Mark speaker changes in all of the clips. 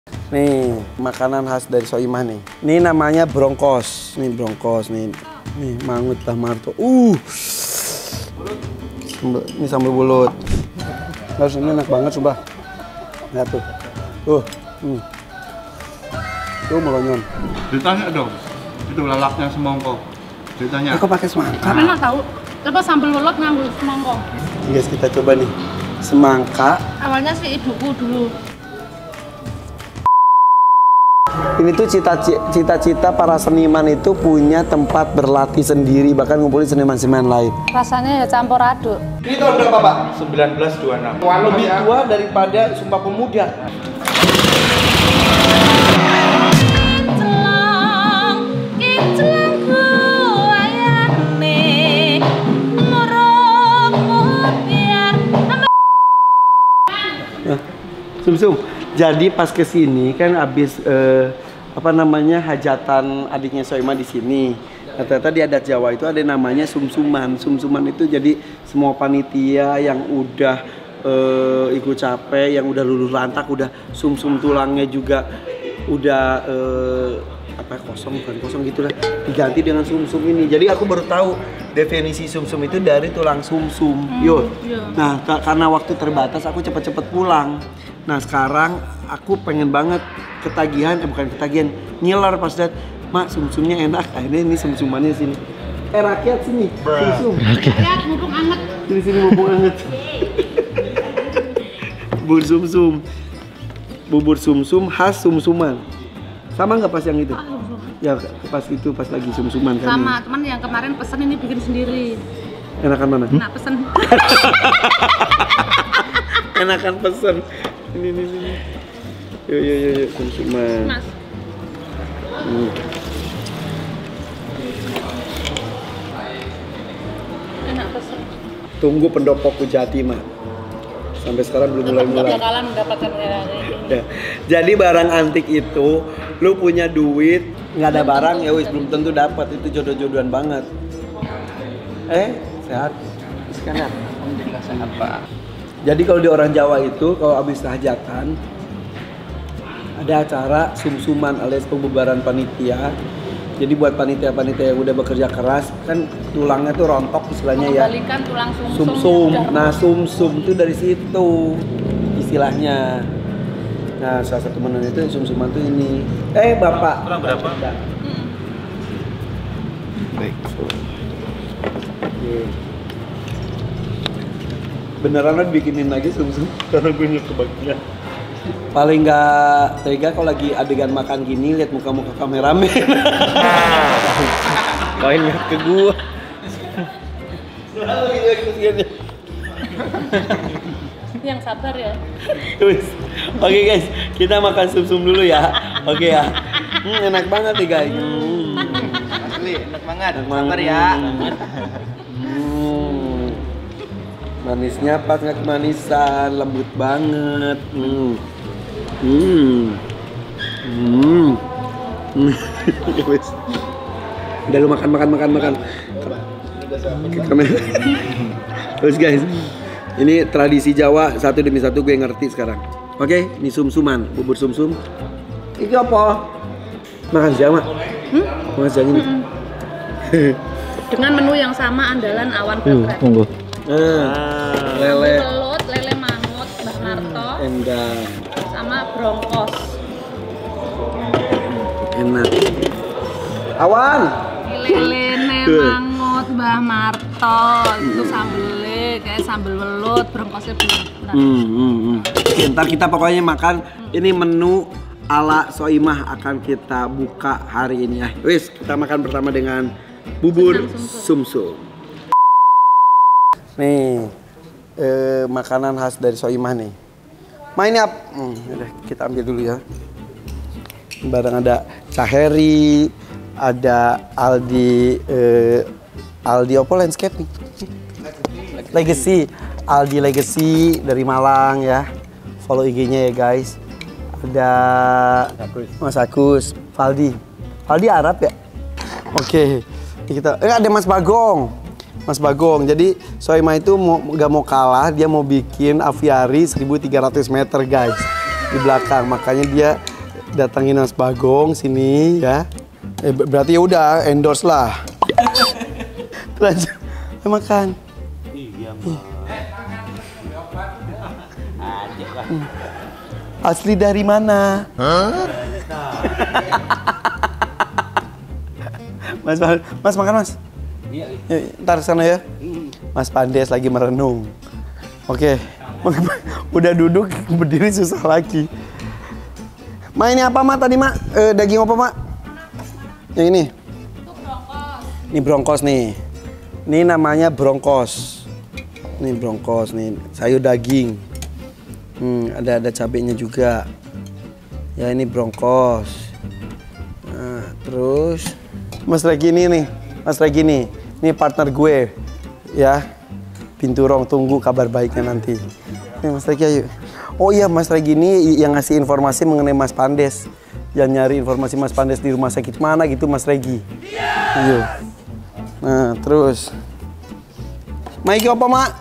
Speaker 1: Nih, makanan khas dari Soimah nih. Ini namanya brongkos. Nih brongkos nih. Nih mangut Mbah Marto. Ini sambal bulut. Harus ini enak banget sumpah. Lihat tuh. Tuh melonyon.
Speaker 2: Ditanya dong. Itu lalapnya semongko. Ditanya.
Speaker 1: Kok pakai semangka?
Speaker 3: Enak tahu. Coba sambal welut nganggo semangka.
Speaker 1: Guys, kita coba nih. Semangka.
Speaker 3: Awalnya sih ibuku dulu.
Speaker 1: Ini tuh cita-cita para seniman itu punya tempat berlatih sendiri, bahkan ngumpulin seniman-seniman lain.
Speaker 3: Rasanya ya campur aduk.
Speaker 1: Ini tahun berapa, Pak?
Speaker 2: 1926.
Speaker 1: Lebih tua daripada Sumpah Pemuda. Sum-sum. Jadi pas kesini kan abis hajatan adiknya Soimah di sini. Nah, ternyata di adat Jawa itu ada namanya sum-suman. Sum-suman itu jadi semua panitia yang udah ikut capek, yang udah luluh lantak, udah sum-sum tulangnya juga udah kosong gitu lah, diganti dengan sum-sum ini. Jadi aku baru tahu definisi sum-sum itu dari tulang sum-sum. Nah, karena waktu terbatas aku cepet-cepet pulang. Nah sekarang aku pengen banget ngiler pas lihat, Mak sum-sumnya enak, akhirnya ini sum-sumannya sini. Rakyat sini, sum-sum.
Speaker 3: Rakyat mumpung anget.
Speaker 1: Sini mumpung anget. Bubur sum-sum. Bubur sum-sum khas sum-suman. Sama nggak pas yang itu? Ya pas lagi sum-suman kan.
Speaker 3: Sama, cuman yang kemarin pesen ini bikin sendiri.
Speaker 1: Enakan mana?
Speaker 3: Enak pesen.
Speaker 1: Enakan pesen. Ini. Yuk, sum-suman.
Speaker 3: Mas. Enak pesen.
Speaker 1: Tunggu pendopo Kujati, Mak. Sampai sekarang belum mulai.
Speaker 3: Bakalan mendapatkan
Speaker 1: Ya. Jadi barang antik itu, lu punya duit, nggak ada barang ya wis belum tentu dapat. Itu jodoh-jodohan banget. Sehat? Sekarang.
Speaker 2: Alhamdulillah sehat, Pak.
Speaker 1: Jadi kalau di orang Jawa itu, kalau habis hajatan, ada acara sum-suman alias pembubaran panitia. Jadi buat panitia-panitia yang udah bekerja keras, kan tulangnya tuh rontok istilahnya ya.
Speaker 3: Mengembalikan tulang
Speaker 1: Sum-sum. Nah sum-sum tuh dari situ istilahnya. Nah salah satu menu itu sum-suman tuh ini. Bapak.
Speaker 2: Tulang berapa? Baik.
Speaker 1: Beneran lo bikinin lagi sum-sum? Karena gue nyuruh kebagian. Paling nggak tega kalau lagi adegan makan gini lihat muka-muka kameramen. Main lihat ke gua.
Speaker 3: Yang sabar ya.
Speaker 1: Oke guys, kita makan sum-sum dulu ya. Oke ya. Enak banget nih guys.
Speaker 2: Asli, enak banget.
Speaker 1: Sabar ya. Manisnya pas nggak kemanisan, lembut banget. Udah lu makan. Terus guys, ini tradisi Jawa satu demi satu gue ngerti sekarang. Oke, ini sum-suman, bubur sum-sum. Ini apa? Makan siang, Mak? Makan siang ini.
Speaker 3: Dengan menu yang sama andalan awan bebrek.
Speaker 2: Tunggu.
Speaker 1: Lele.
Speaker 3: Belut, lele mangut, Mbah Marto,
Speaker 1: Endang.
Speaker 3: sama brongkos.
Speaker 1: Enak. Awan.
Speaker 3: Lele mangut, Mbah Marto, itu sambelnya kayak sambel welut, brongkosnya belum.
Speaker 1: Ntar kita pokoknya makan. Ini menu ala Soimah akan kita buka hari ini ya. Wis, kita makan pertama dengan bubur sum-sum. Nih, makanan khas dari Soimah nih. Ini apa? Udah, kita ambil dulu ya. Barang ada Caheri, ada Aldi apa landscape nih? Legacy, Aldi Legacy dari Malang ya. Follow IG-nya ya guys. Ada Mas Agus, Valdi Arab ya. Oke, kita ada Mas Bagong. Jadi Soimah itu gak mau kalah, dia mau bikin aviari 1300 meter guys di belakang. Makanya dia datangin Mas Bagong sini ya. Berarti ya udah endorse lah. Terus makan.
Speaker 4: Iya, Mas.
Speaker 1: Asli dari mana? Mas makan Mas.
Speaker 4: Iya.
Speaker 1: Ntar sana ya. Mas Pandes lagi merenung. Oke. Udah duduk berdiri susah lagi. Ma ini apa Ma tadi Ma? Daging apa Ma? Yang ini?
Speaker 3: Itu brongkos.
Speaker 1: Ini bronkos nih. Ini namanya bronkos. Ini bronkos nih, sayur daging. Ada cabenya juga. Ya ini bronkos. Nah, terus Mas Regi nih. Mas Regi nih. Ini partner gue. Ya. Binturong, tunggu kabar baiknya nanti. Nih Mas Regi ayo. Oh iya Mas Regi ini yang ngasih informasi mengenai Mas Pandes. Yang nyari informasi Mas Pandes di rumah sakit mana gitu Mas Regi. Iya. Nah, terus. Ma iki apa, Mak?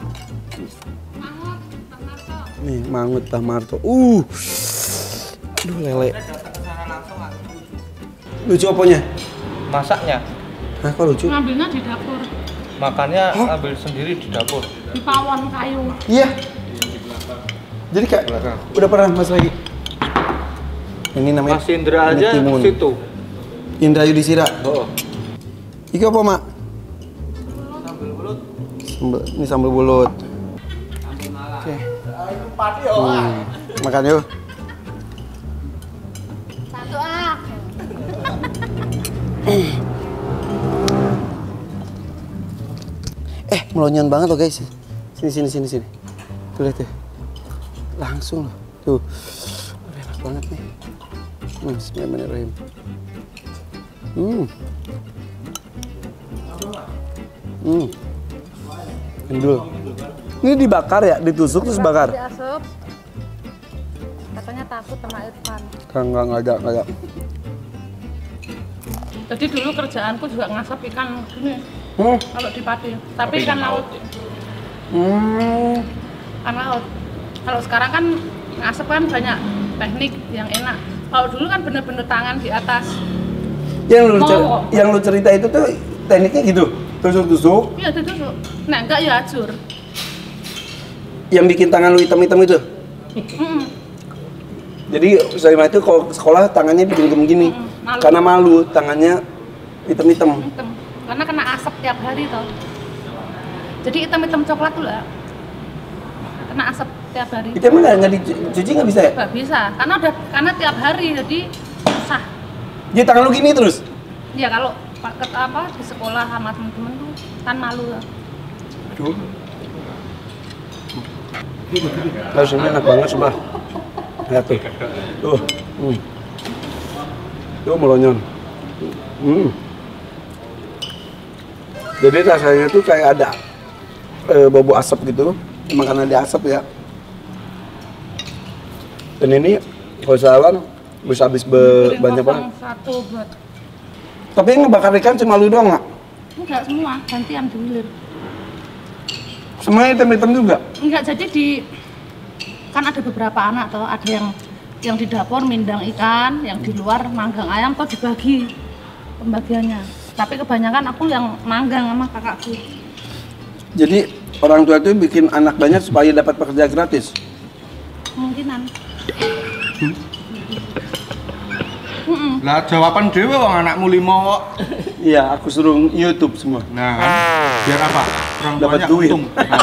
Speaker 1: Nih, mangut Mbah Marto. Aduh, lele. Lucu apanya?
Speaker 4: Masaknya,
Speaker 1: Hah, kok lucu?
Speaker 3: Ngambilnya di dapur.
Speaker 4: makannya ambil sendiri di dapur.
Speaker 3: Di pawon kayu.
Speaker 1: Iya. Jadi kayak udah pernah Mas lagi. Ini namanya
Speaker 4: Mas Indra aja
Speaker 1: Timun.
Speaker 4: situ.
Speaker 1: Indrayu disira.
Speaker 4: Oh.
Speaker 1: Iki apa, Mak? Ini sambal bulut. Oke. Makan yuk.
Speaker 3: Satu ah.
Speaker 1: Melonyon banget loh guys. Sini. Tuh lihat tuh. Langsung loh. Tuh. Enak banget nih. Bismillahirrahmanirrahim. Endul. Ini dibakar ya, ditusuk terus bakar.
Speaker 3: Diasup. Katanya takut sama Irfan.
Speaker 1: Enggak ada.
Speaker 3: Jadi dulu kerjaanku juga ngasap ikan gini. Kalau di Pati, tapi ikan laut. Ikan laut. Kalau sekarang kan ngasap kan banyak teknik yang enak. Kalau dulu kan bener-bener tangan di atas.
Speaker 1: Yang lu cerita itu tuh tekniknya gitu, tusuk-tusuk.
Speaker 3: Iya ditusuk. Nah enggak ya ajur.
Speaker 1: Yang bikin tangan lu hitam-hitam itu. Jadi Soimah itu kalau sekolah tangannya digengkem gini,
Speaker 3: malu.
Speaker 1: karena malu tangannya hitam-hitam.
Speaker 3: Hitam. Karena kena asap tiap hari toh. Jadi hitam-hitam coklat tuh lah. Kena asap tiap hari.
Speaker 1: Itu emang nggak dicuci nggak bisa ya?
Speaker 3: Nggak bisa, karena tiap hari jadi susah.
Speaker 1: Jadi tangan lu gini terus?
Speaker 3: Ya kalau di sekolah sama temen-temen tuh kan malu lah.
Speaker 1: Aduh. Rasanya enak banget sumpah. Lihat tuh. Tuh melonyon. Jadi rasanya tuh kayak ada bau asap gitu. Emang karena ada asap ya. Dan ini kalau salah bisa habis banyak banget.
Speaker 3: Satu buat.
Speaker 1: Tapi yang ngebakar ikan cuma lu doang nggak?
Speaker 3: Enggak semua, gantian dihilir.
Speaker 1: Semuanya hitam-hitam juga?
Speaker 3: Enggak, jadi kan ada beberapa anak toh, ada yang di dapur mindang ikan, yang di luar manggang ayam toh dibagi pembagiannya. Tapi kebanyakan aku yang manggang sama kakakku.
Speaker 1: Jadi orang tua itu bikin anak banyak supaya dapat pekerja gratis?
Speaker 3: Kemungkinan.
Speaker 2: Lah jawaban dewe wong anakmu 5 kok.
Speaker 1: Iya, aku suruh YouTube semua.
Speaker 2: Nah, kan? Biar apa? Orang
Speaker 1: Dapat
Speaker 2: tuanya
Speaker 1: duit.
Speaker 2: untung. Nah,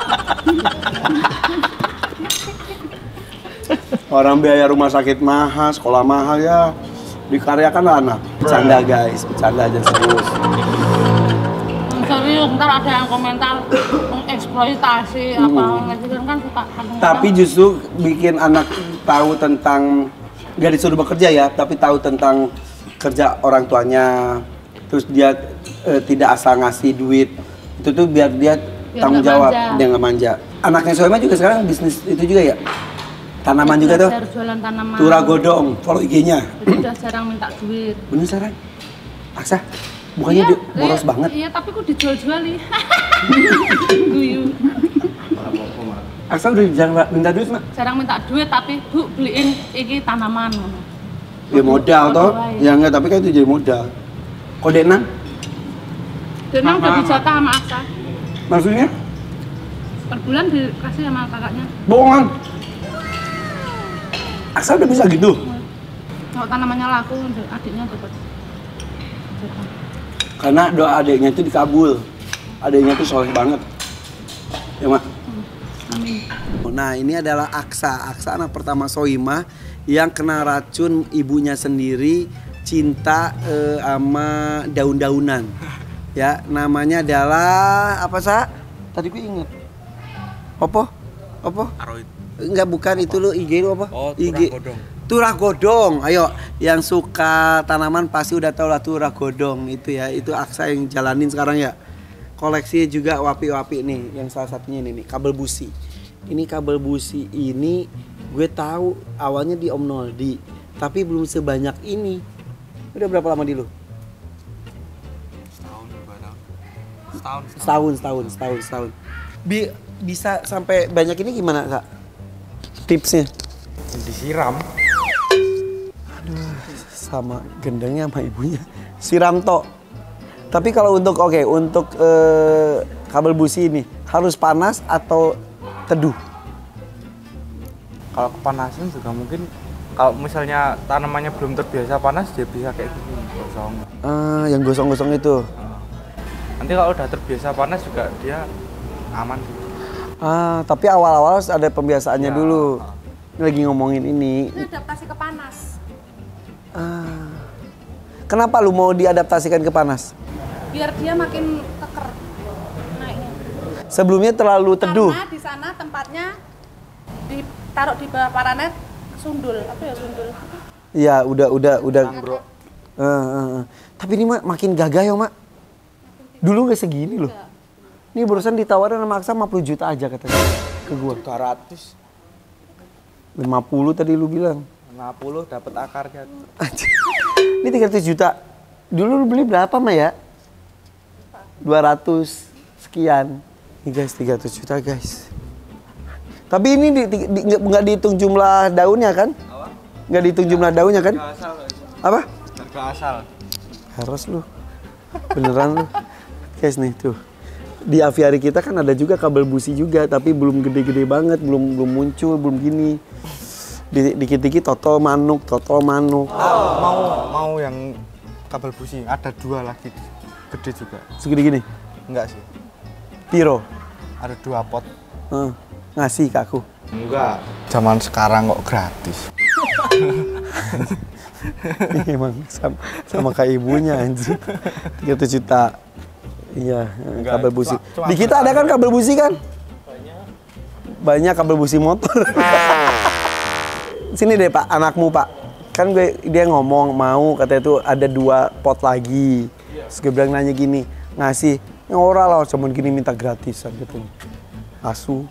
Speaker 1: Orang biaya rumah sakit mahal, sekolah mahal ya. Dikaryakan anak. Bercanda guys, bercanda aja serius.
Speaker 3: Serius, ntar ada yang komentar mengeksploitasi apa gitu kan suka.
Speaker 1: Tapi justru bikin anak tahu tentang, nggak disuruh bekerja ya, tapi tahu tentang kerja orang tuanya. Terus dia tidak asal ngasih duit. Itu tuh biar dia tanggung jawab, dia nggak manja. Anaknya Soema juga sekarang bisnis itu juga ya? Tanaman juga tuh?
Speaker 3: Jualan tanaman.
Speaker 1: Tura Godong, follow IG-nya.
Speaker 3: Jadi udah jarang minta duit.
Speaker 1: Bener sekarang? Aksa? Bukannya boros banget?
Speaker 3: Iya, tapi kok dijual-juali. Guyu.
Speaker 1: Aksa udah jarang minta duit, Mak?
Speaker 3: Jarang minta duit, tapi Bu beliin iki tanaman.
Speaker 1: Ya modal toh. Ya enggak, tapi kan itu jadi modal. Kok Denang?
Speaker 3: Denang udah dijatah sama Aksa.
Speaker 1: Maksudnya?
Speaker 3: Per bulan dikasih sama kakaknya.
Speaker 1: Bohongan. Aksa udah bisa gitu?
Speaker 3: Kalau tanamannya laku, adiknya dapat.
Speaker 1: Karena doa adiknya itu dikabul. Adiknya itu soleh banget. Ya, Mak?
Speaker 3: Amin.
Speaker 1: Nah, ini adalah Aksa. Aksa anak pertama Soimah yang kena racun ibunya sendiri, cinta sama daun-daunan. Ya, namanya adalah apa, Sa? Tadi gue inget. Apa?
Speaker 4: Aroid.
Speaker 1: Enggak, bukan itu lo IG lu apa?
Speaker 4: Oh,
Speaker 1: IG.
Speaker 4: turah godong.
Speaker 1: Turah godong. Ayo, yang suka tanaman pasti udah tau lah turah godong itu ya. Itu Aksa yang jalanin sekarang ya. Koleksinya juga wapi-wapi nih, yang salah satunya ini nih, kabel busi. Ini kabel busi ini gue tahu awalnya di Om Noldi, tapi belum sebanyak ini. Udah berapa lama di lu?
Speaker 4: Setahun, 2 tahun.
Speaker 1: Setahun. Bisa sampai banyak ini gimana, Kak? Tipsnya?
Speaker 4: Disiram.
Speaker 1: Aduh, sama gendengnya sama ibunya. Siram tok. Tapi kalau untuk kabel busi ini harus panas atau teduh?
Speaker 4: Kalau kepanasan juga mungkin kalau misalnya tanamannya belum terbiasa panas dia bisa kayak gini gosong.
Speaker 1: Yang gosong-gosong itu.
Speaker 4: Nanti kalau udah terbiasa panas juga dia aman.
Speaker 1: Tapi awal-awal harus ada pembiasaannya
Speaker 4: Ya.
Speaker 1: dulu. Ini lagi ngomongin ini.
Speaker 3: Ini adaptasi ke panas.
Speaker 1: Kenapa lu mau diadaptasikan ke panas?
Speaker 3: Biar dia makin keker naiknya.
Speaker 1: Sebelumnya terlalu teduh.
Speaker 3: Karena di sana tempatnya ditaruh di bawah paranet sundul. Apa ya sundul?
Speaker 1: Iya, udah. Tapi ini Mak makin gagah ya, Mak. Dulu nggak segini loh. Ini barusan ditawarin sama Aksa 50 juta aja katanya ke gua.
Speaker 4: 300.
Speaker 1: 50 tadi lu bilang.
Speaker 4: 50 dapat akarnya.
Speaker 1: Ini 300 juta. Dulu lu beli berapa, Mak ya? 200 sekian. Ini guys, 300 juta guys. Tapi ini nggak dihitung jumlah daunnya kan? Nggak dihitung jumlah daunnya kan?
Speaker 4: Asal.
Speaker 1: Apa?
Speaker 4: Harga asal.
Speaker 1: Harus lu. Beneran lu. Guys nih tuh. Di aviari kita kan ada juga kabel busi juga, tapi belum gede-gede banget, belum muncul, belum gini. Dikit-dikit toto manuk.
Speaker 4: Mau yang kabel busi, ada 2 lagi gede juga.
Speaker 1: Segede gini.
Speaker 4: Enggak sih.
Speaker 1: Piro?
Speaker 4: Ada 2 pot.
Speaker 1: Ngasih ke aku.
Speaker 4: Enggak. Zaman sekarang kok gratis.
Speaker 1: Ini emang sama kayak ibunya anjir. 300 juta. Iya, kabel busi. Di kita ada kan kabel busi kan? Banyak kabel busi motor. Sini deh Pak, anakmu Pak. Kan dia ngomong mau katanya tuh ada 2 pot lagi. Terus gue bilang nanya gini, ngasih. Ya ora lah, cuman gini minta gratisan gitu. Asu.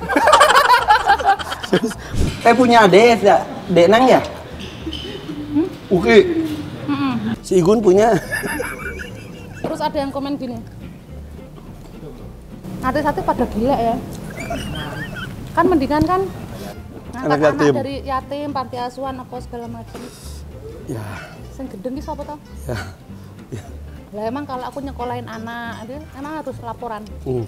Speaker 1: Punya adek ya? Denang ya? Oke. Si Igun punya.
Speaker 3: Terus ada yang komen gini. Artis-artis pada gila ya. Kan mendingan kan ngangkat anak dari yatim, panti asuhan apa segala macam.
Speaker 1: Ya.
Speaker 3: Sing gendeng ki sapa to?
Speaker 1: Ya.
Speaker 3: Lah emang kalau aku nyekolahin anak, dia emang harus laporan.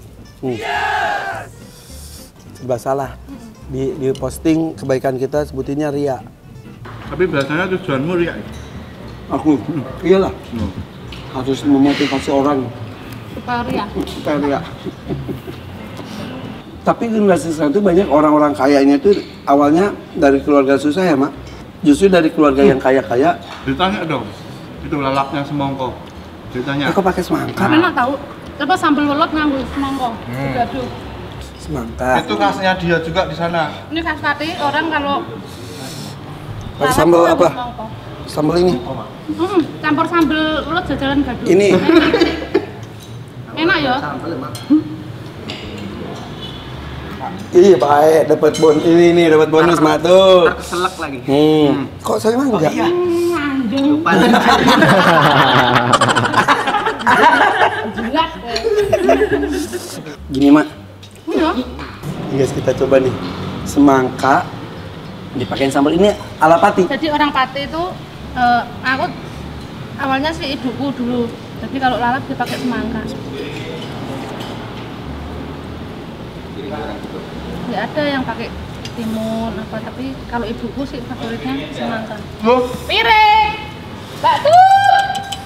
Speaker 1: Serba salah. Di posting kebaikan kita sebutinnya ria.
Speaker 2: Tapi biasanya tujuanmu riak.
Speaker 1: Aku, iyalah. Harus memotivasi orang
Speaker 3: Supaya
Speaker 1: supaya ria. Tapi generasi sekarang itu banyak orang-orang kayanya itu awalnya dari keluarga susah ya, Mak. Justru dari keluarga yang kaya-kaya.
Speaker 2: Ditanya dong, itu lalapnya semongko. Ditanya.
Speaker 1: Kok pakai semangka?
Speaker 3: enak tahu. Coba sambal welot nganggo semangka. Diaduk.
Speaker 1: Semangka.
Speaker 2: Itu khasnya dia juga di sana.
Speaker 3: Ini khas tadi orang kalau
Speaker 1: Pakai sambal
Speaker 3: lalap
Speaker 1: apa?
Speaker 3: semangka.
Speaker 1: Sambal ini.
Speaker 3: Campur sambal welot jajalan gadu.
Speaker 1: Ini.
Speaker 3: Enak ya?
Speaker 1: Iya baik, dapat ini dapat bonus Mak tuh.
Speaker 4: Keselak lagi.
Speaker 1: Kok saya mah enggak?
Speaker 3: Anjing. Jilat.
Speaker 1: Gini Mak.
Speaker 3: Iya.
Speaker 1: Ini guys kita coba nih. Semangka dipakein sambal ini ala pati.
Speaker 3: Jadi orang Pati itu Aku awalnya sih ibuku dulu. Jadi kalau lalap dia pakai semangka. Ya ada yang pakai timun apa, tapi kalau ibuku sih favoritnya semangka. Piring, Mbak Tut.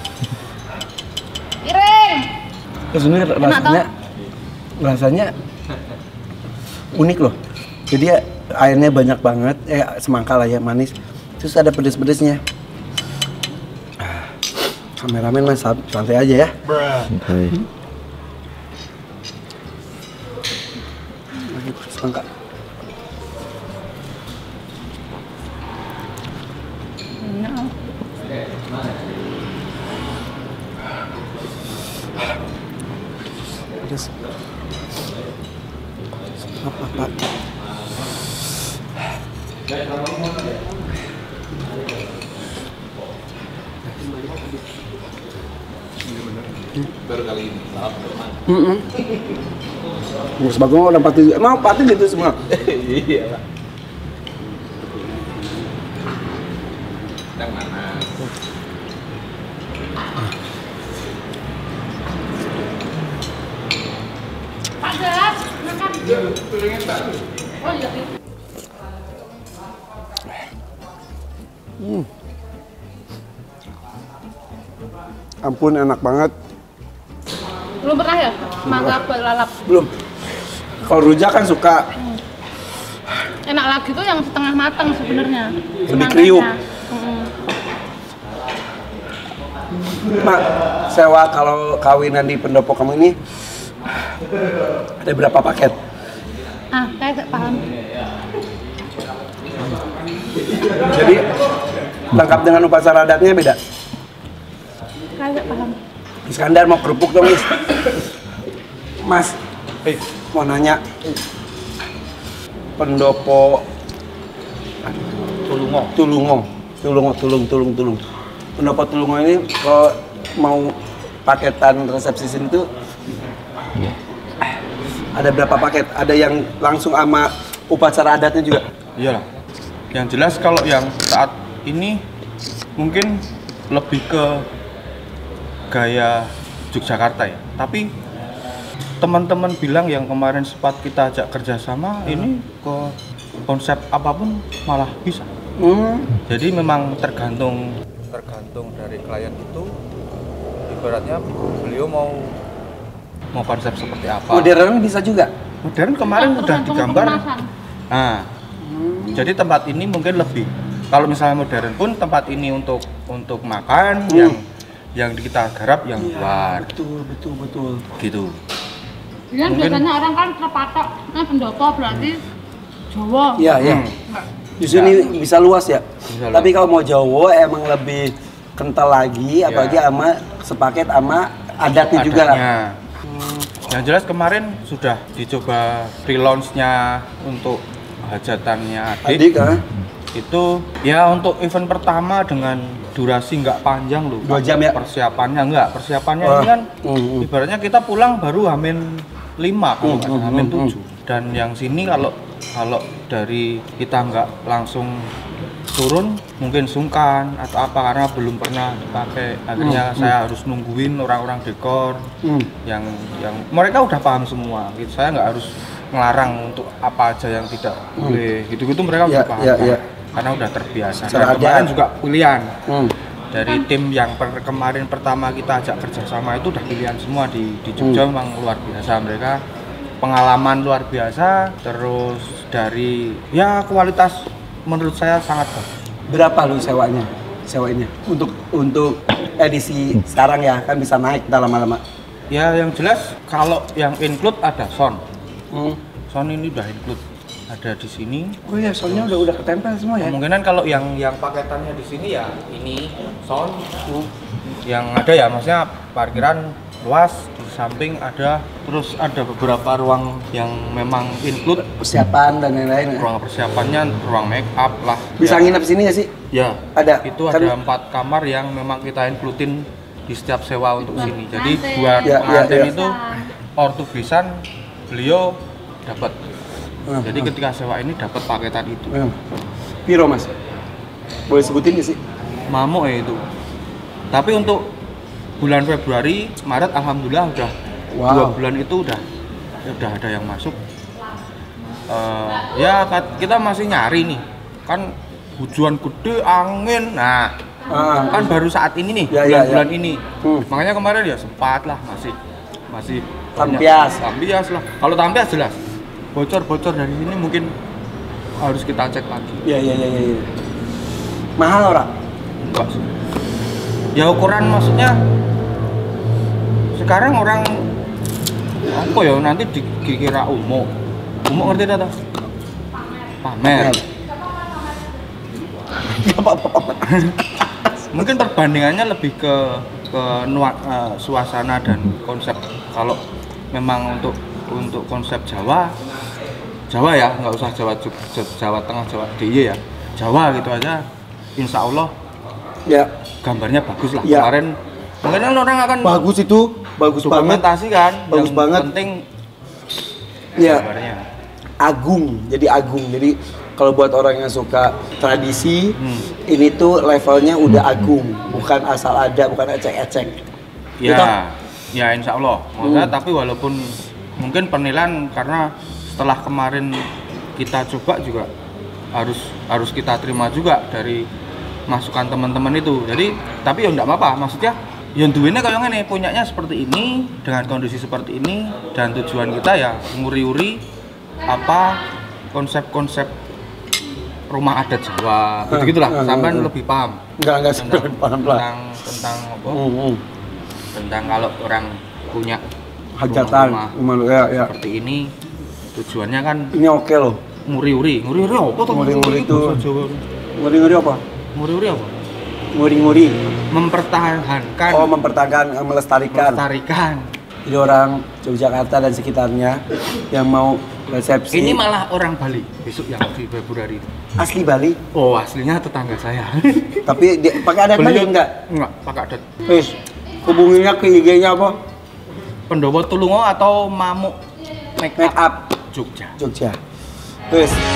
Speaker 3: Piring.
Speaker 1: Terus ini rasanya unik loh. Jadi ya, airnya banyak banget, semangka lah ya, manis. Terus ada pedes-pedesnya. Kameramen mas santai aja ya.
Speaker 5: Santai.
Speaker 1: Semangka. Pedes. Apa?
Speaker 6: Baru kali ini.
Speaker 1: Mas Bagong orang pati, emang pati gitu semua.
Speaker 6: Iya lah. Sedang mana?
Speaker 3: Pak Gas, makan.
Speaker 6: Piringnya baru.
Speaker 3: Oh iya.
Speaker 1: Ampun enak banget.
Speaker 3: Belum pernah ya? Semangka buat lalap.
Speaker 1: Belum. Kalau rujak kan suka.
Speaker 3: Enak lagi tuh yang setengah matang sebenarnya.
Speaker 1: Lebih kriuk. Mak, sewa kalau kawinan di pendopo kamu ini ada berapa paket?
Speaker 3: Kayak gak paham.
Speaker 1: Jadi lengkap dengan upacara adatnya beda.
Speaker 3: Kayak gak paham.
Speaker 1: Iskandar mau kerupuk dong, Mas. Mau nanya. Pendopo Tulungo. Pendopo Tulungo ini kalau mau paketan resepsi sini tuh ada berapa paket? Ada yang langsung sama upacara adatnya juga?
Speaker 2: Iyalah. Yang jelas kalau yang saat ini mungkin lebih ke gaya Yogyakarta ya. Tapi teman-teman bilang yang kemarin sempat kita ajak kerjasama ini ke konsep apapun malah bisa. Jadi memang tergantung dari klien itu, ibaratnya beliau mau konsep seperti apa.
Speaker 1: Modern bisa juga.
Speaker 2: Modern kemarin udah
Speaker 3: Tergantung
Speaker 2: digambar.
Speaker 3: kemasan.
Speaker 2: Nah, jadi tempat ini mungkin lebih. Kalau misalnya modern pun tempat ini untuk makan yang kita garap yang luar.
Speaker 1: Betul.
Speaker 2: Gitu.
Speaker 3: Yang
Speaker 2: Mungkin-
Speaker 3: biasanya orang kan terpatok, pendopo berarti Jawa.
Speaker 1: Iya. Justru ini bisa luas ya.
Speaker 2: Bisa
Speaker 1: Tapi kalau mau Jawa emang lebih kental lagi, apalagi sama sepaket sama adatnya juga lah.
Speaker 2: Adatnya. Yang jelas kemarin sudah dicoba relaunch-nya untuk hajatannya adik. Itu ya untuk event pertama dengan durasi nggak panjang loh.
Speaker 1: 2 jam ya?
Speaker 2: Persiapannya ini kan ibaratnya kita pulang baru Hamin 5 kalau nggak salah, Hamin 7. Dan yang sini kalau dari kita nggak langsung turun mungkin sungkan atau apa karena belum pernah dipakai. Akhirnya saya harus nungguin orang-orang dekor yang mereka udah paham semua. Gitu. Saya nggak harus ngelarang untuk apa aja yang tidak boleh. Gitu-gitu mereka udah paham. Karena udah terbiasa. Nah, kemarin juga pilihan dari tim yang kemarin pertama kita ajak kerjasama itu udah pilihan semua di Jogja. Memang luar biasa mereka, pengalaman luar biasa, terus dari ya kualitas menurut saya sangat bagus.
Speaker 1: Berapa lu sewainnya untuk edisi sekarang ya, kan bisa naik dalam lama-lama.
Speaker 2: Ya yang jelas kalau yang include ada sound. Sound ini udah include. Ada di sini.
Speaker 1: Oh iya, soundnya udah ketempel semua ya.
Speaker 2: Kemungkinan kalau yang paketannya di sini ya ini sound. Yang ada ya maksudnya parkiran luas, di samping ada, terus ada beberapa ruang yang memang include
Speaker 1: Persiapan dan lain-lain.
Speaker 2: ruang persiapannya, ruang make up lah.
Speaker 1: Bisa
Speaker 2: ya.
Speaker 1: nginep sini nggak sih?
Speaker 2: Ya,
Speaker 1: Ada.
Speaker 2: itu
Speaker 1: Kan-
Speaker 2: ada 4 kamar yang memang kita includein di setiap sewa untuk sini. Jadi
Speaker 3: Pengantin.
Speaker 2: buat
Speaker 1: Ya,
Speaker 2: pengantin
Speaker 1: ya.
Speaker 2: itu ortubisan beliau dapat. Jadi ketika sewa ini dapat paketan itu.
Speaker 1: Piro mas? Boleh sebutin nggak sih?
Speaker 2: mamuk ya itu. Tapi untuk bulan Februari, Maret alhamdulillah udah
Speaker 1: Wow.
Speaker 2: 2 bulan itu udah ada yang masuk. Ya kita masih nyari nih. Kan hujan gede, angin. Nah, kan baru saat ini nih,
Speaker 1: Ya, ya,
Speaker 2: bulan-bulan
Speaker 1: ya.
Speaker 2: ini. Makanya kemarin ya sempat lah masih banyak.
Speaker 1: Tampias
Speaker 2: lah. Kalau tampias jelas. Bocor dari sini mungkin harus kita cek lagi.
Speaker 1: Iya. Mahal ora?
Speaker 2: Enggak sih. Ya ukuran maksudnya sekarang orang apa ya nanti dikira umum ngerti tak? Pamer. Mungkin perbandingannya lebih ke suasana dan konsep. Kalau memang untuk konsep Jawa ya, nggak usah Jawa Tengah, Jawa DIY ya, Jawa gitu aja, insya Allah
Speaker 1: Ya.
Speaker 2: gambarnya bagus lah.
Speaker 1: Ya.
Speaker 2: Kemarin orang akan
Speaker 1: Bagus itu, bagus banget.
Speaker 2: dokumentasi kan,
Speaker 1: Bagus
Speaker 2: yang
Speaker 1: banget.
Speaker 2: penting
Speaker 1: Ya.
Speaker 2: gambarnya.
Speaker 1: Agung. Jadi kalau buat orang yang suka tradisi, ini tuh levelnya udah agung, bukan asal ada, bukan ecek-ecek. Gitu?
Speaker 2: Ya insya Allah. Maksudnya, tapi walaupun mungkin penilaian karena setelah kemarin kita coba juga harus kita terima juga dari masukan teman-teman itu. Jadi tapi ya enggak apa-apa. Maksudnya yang duwene kayak ngene, punyanya seperti ini dengan kondisi seperti ini dan tujuan kita ya nguri-uri apa konsep-konsep rumah adat Jawa. Gitu-gitulah. Sampean lebih paham.
Speaker 1: Enggak paham lah.
Speaker 2: Tentang apa? Tentang kalau orang punya
Speaker 1: Hajatan,
Speaker 2: rumah
Speaker 1: ya.
Speaker 2: seperti ini tujuannya kan
Speaker 1: Ini oke loh.
Speaker 2: nguri-uri apa tuh?
Speaker 1: Nguri-nguri itu.
Speaker 2: Bahasa Jawa.
Speaker 1: Nguri-nguri apa?
Speaker 2: Nguri-uri apa?
Speaker 1: Nguri-nguri.
Speaker 2: Mempertahankan,
Speaker 1: Mempertahankan, melestarikan. Jadi orang Yogyakarta dan sekitarnya yang mau resepsi.
Speaker 2: Ini malah orang Bali besok yang di Februari.
Speaker 1: Asli Bali,
Speaker 2: Oh, aslinya tetangga saya.
Speaker 1: tapi pakai adat Bali enggak?
Speaker 2: Enggak, pakai adat.
Speaker 1: Wis, hubunginya ke IG-nya apa?
Speaker 2: Pendopo Tulungo atau Mamuk Make
Speaker 1: Make
Speaker 2: Up
Speaker 1: up
Speaker 2: Jogja.
Speaker 1: Jogja. Wis,